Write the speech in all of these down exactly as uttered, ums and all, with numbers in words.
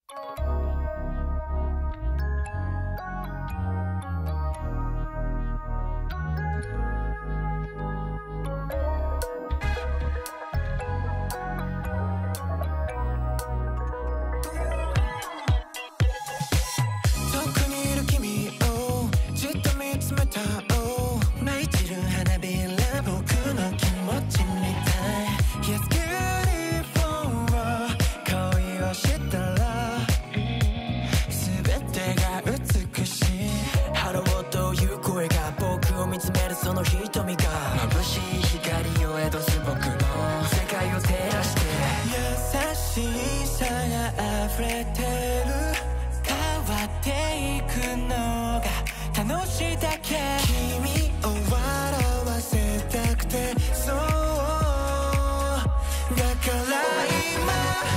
その瞳が眩しい光を宿す僕の世界を照らして優しさが溢れてる変わっていくのが楽しいだけ君を笑わせたくてそうだから今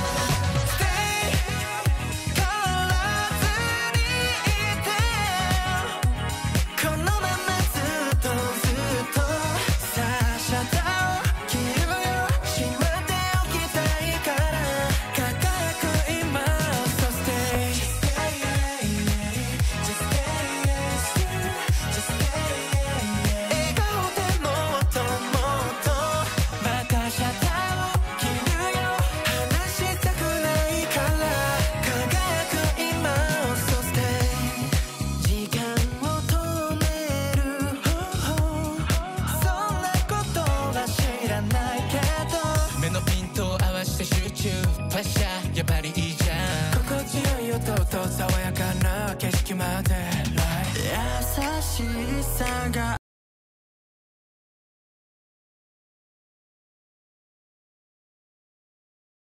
やっぱりいいじゃん心地よい音と爽やかな景色まで優しさが